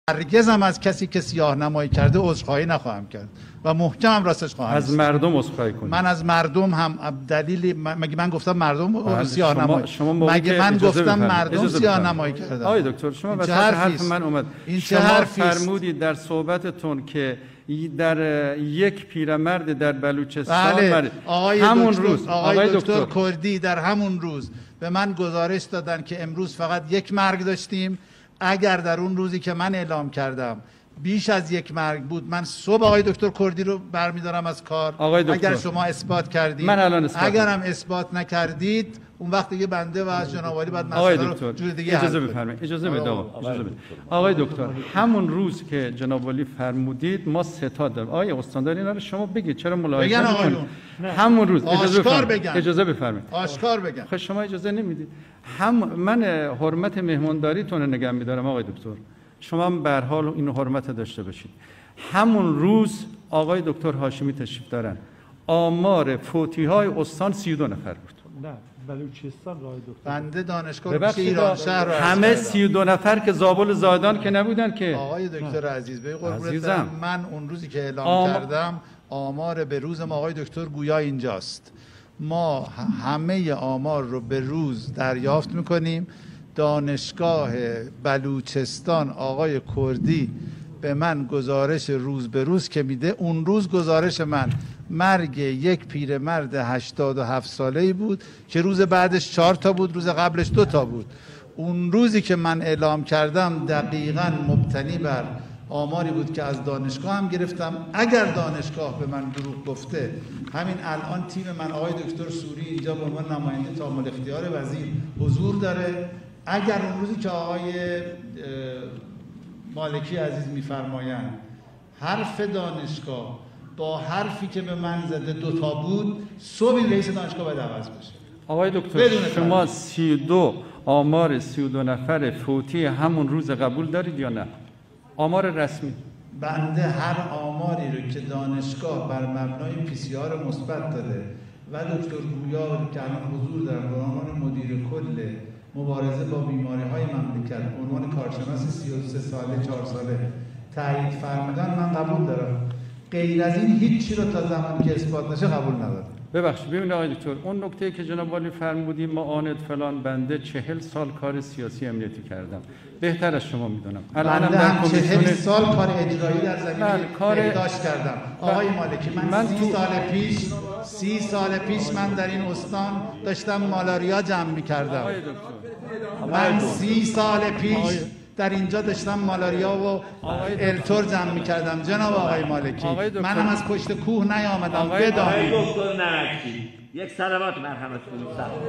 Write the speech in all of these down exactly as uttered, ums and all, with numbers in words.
هرگز هم از کسی که سیاه نمایی کرده عذرخواهی نخواهم کرد و محکم راستش خواهم از مردم عذرخواهی کنید. من از مردم هم دلیلی مگه من گفتم مردم سیاه نمایی شما مگه من گفتم مردم سیاه نمایی کردن؟ آقای دکتر شما وسط حرف من اومد. این شما فرمودید در صحبتتون که در یک پیرمرد در بلوچستان بله. آقای همون دکتر، روز آقای, آقای دکتر, دکتر کردی در همون روز به من گزارش دادن که امروز فقط یک مرگ داشتیم. اگر در اون روزی که من اعلام کردم بیش از یک مرگ بود، من صبح آقای دکتر کردی رو برمیدارم از کار. اگر شما اثبات کردید، من الان اثبات اگر هم اثبات نکردید، اون وقت دیگه بنده و جناب عالی باید مسئله رو جور دیگه اجازه بفرمایید. اجازه بدید آقا. اجازه بدید. آقای دکتر همون روز که جناب عالی فرمودید ما سه تا داریم. آقای استاندار اینا رو شما بگید چرا ملاحظه می‌کنید؟ همون روز اجازه بفرمایید. اجازه بفرمایید. آشکار بگم. خب شما اجازه نمیدید. هم من حرمت مهمانداریتون رو نگه می‌دارم آقای دکتر. شما هم به هر حال این حرمت داشته باشید. همون روز آقای دکتر هاشمی تشریف دارن. آمار فوتی‌های استان سی و دو نفر بود. نه بلوچستان راه دکتر بنده دانشگاه ایران شهر همه سی و دو نفر که زابل زادان که نبودن که آقای دکتر عزیز به قربونت من اون روزی که اعلام آم... کردم آمار به روز ما آقای دکتر گویا اینجاست. ما همه آمار رو به روز دریافت میکنیم. دانشگاه بلوچستان آقای کردی به من گزارش روز به روز که میده، اون روز گزارش من مرگ یک پیرمرد هشتاد و هفت ساله‌ای بود که روز بعدش چهار تا بود، روز قبلش دو تا بود. اون روزی که من اعلام کردم دقیقاً مبتنی بر آماری بود که از دانشگاه هم گرفتم. اگر دانشگاه به من دروغ گفته، همین الان تیم من آقای دکتر سوری اینجا به عنوان نماینده تامل اختیار وزیر حضور داره. اگر اون روزی که آقای مالکی عزیز میفرمایند حرف دانشگاه با حرفی که به من زده دوتا بود، صبح رئیس دانشگاه باید عوض بشه. آقای دکتر شما سی و دو آمار سی و دو نفر فوتی همون روز قبول دارید یا نه؟ آمار رسمی. بنده هر آماری رو که دانشگاه بر مبنای پی سی آر مثبت داده و دکتر گویا که الان حضور دارن به عنوان مدیر کل مبارزه با بیماری‌های مملکت، عنوان کارشناس سی و سه ساله چهار ساله تایید فرمودن، من قبول دارم. غیر از این هیچی رو تا زمانی که اثبات نشه قبول ندارم. ببخشید ببینید آقای دکتر، اون نکته که جناب عالی فرمودیم معاند فلان، بنده چهل سال کار سیاسی امنیتی کردم، بهتر از شما میدونم. الان هم چهل سال کار اجرایی در زمینه بهداشت کردم. آقای مالکی من, من سی سال پیش سی سال پیش من در این استان داشتم مالاریا جمع می‌کردم. من سی سال پیش در اینجا داشتم مالاریا و التور جمع می‌کردم جناب آقای مالکی. منم از پشت کوه نیامدم. بدانید آقای دکتر نمکی یک صلوات مرحمت کنید.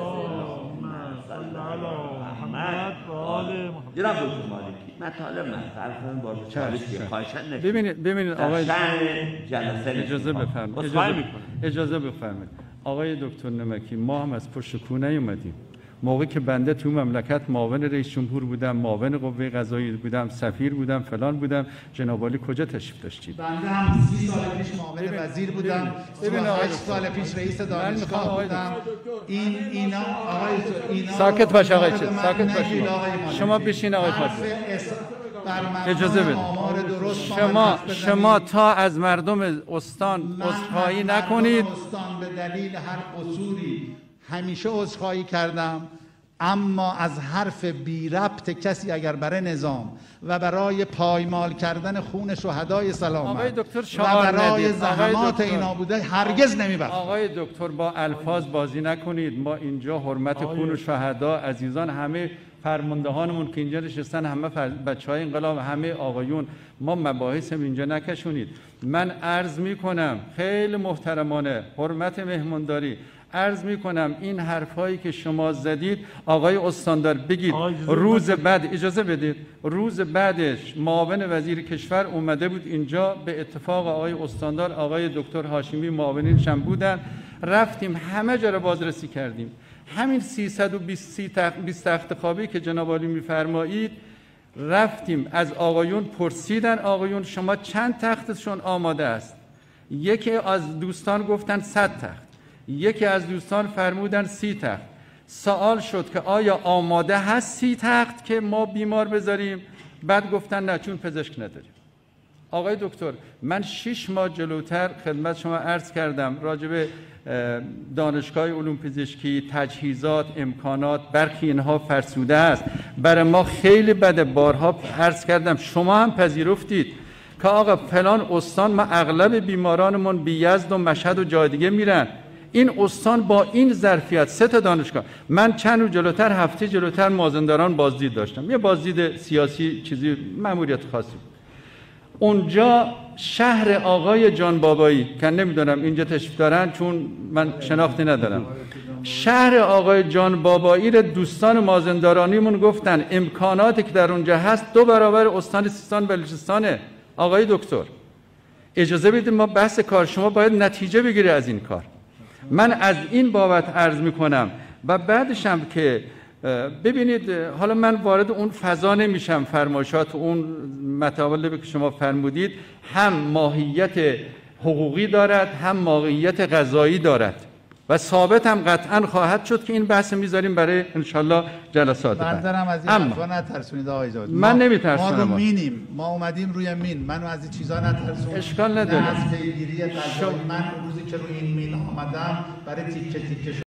جناب دکتر مالکی مطالب من حرفم با چالشی خواهشاً نشه. ببینید ببینید آقای جلسه اجازه بفرمایید. اجازه اجازه بفرمایید. آقای دکتر نمکی ما هم از پشت کوه نیومدیم. موقعی که بنده تو مملکت معاون رئیس جمهور بودم، معاون قوه قضاییه بودم، سفیر بودم، فلان بودم، جناب عالی کجا تشریف داشتید؟ بنده هم سی سال پیش معاون وزیر بودم، هشت سال پیش رئیس دانشگاه بودم. این اینا آقای اینا ساکت باش آقای چه ساکت باش. شما بشین آقای فاضل. اجازه بدید. شما شما تا از مردم استان عذرخواهی نکنید. استان به دلیل هر قصوری همیشه عذرخواهی کردم، اما از حرف بی ربط کسی اگر برای نظام و برای پایمال کردن خون شهدای سلامت و برای زحمات اینا بوده هرگز نمیبخشم. آقای دکتر با الفاظ بازی نکنید. ما اینجا حرمت خون شهدا عزیزان، همه فرماندهانمون که اینجا نشستن، همه بچهای انقلاب، همه آقایون، ما مباحث اینجا نکشونید. من عرض میکنم خیلی محترمانه، حرمت مهمانداری، عرض می کنم این حرفایی که شما زدید آقای استاندار بگید روز بعد، اجازه بدید، روز بعدش معاون وزیر کشور اومده بود اینجا، به اتفاق آقای استاندار آقای دکتر هاشمی معاونینش هم بودن، رفتیم همه جا رو بازرسی کردیم. همین سیصد و بیست تخت خوابی که جناب عالی میفرمایید رفتیم از آقایون پرسیدن، آقایون شما چند تختشون آماده است؟ یکی از دوستان گفتن صد تخت، یکی از دوستان فرمودن سی تخت. سوال شد که آیا آماده هست سی تخت که ما بیمار بذاریم؟ بعد گفتن نه چون پزشک نداریم. آقای دکتر من شش ماه جلوتر خدمت شما عرض کردم راجع به دانشگاه علوم پزشکی، تجهیزات، امکانات، برخی اینها فرسوده است. برای ما خیلی بده، بارها عرض کردم، شما هم پذیرفتید که آقا فلان استان ما اغلب بیمارانمون بی یزد و مشهد و جای دیگه میرن، این استان با این ظرفیت سه تا دانشگاه. من چند روز جلوتر هفته جلوتر مازندران بازدید داشتم، یه بازدید سیاسی چیزی مأموریت خاصی. اونجا شهر آقای جان بابایی که نمیدونم اینجا تشریف دارن چون من شناختی ندارم، شهر آقای جان بابایی رو دوستان مازندرانیمون گفتن امکاناتی که در اونجا هست دو برابر استان سیستان بلوچستانه. آقای دکتر اجازه بدید ما بحث کار، شما باید نتیجه بگیری از این کار. من از این بابت عرض میکنم و بعدش هم که ببینید، حالا من وارد اون فضا نمیشم، فرمایشات اون مطالبی که شما فرمودید هم ماهیت حقوقی دارد هم ماهیت قضایی دارد و ثابت هم قطعا خواهد شد که این بحث میذاریم برای انشالله جلسات بعد. بردارم از این حرفا نترسونید آقای جواد. من نمیترسونم. ما رو مینیم، ما اومدیم روی مین، منو از این چیزا نترسون. اشکال نداره. نه از پیگیری قضایی. من روزی که روی این مین آمدم برای تیکه تیکه